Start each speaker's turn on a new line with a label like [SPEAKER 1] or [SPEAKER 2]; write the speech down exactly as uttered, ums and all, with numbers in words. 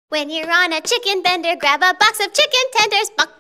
[SPEAKER 1] When you're on a chicken bender, grab a box of chicken tenders. Bock.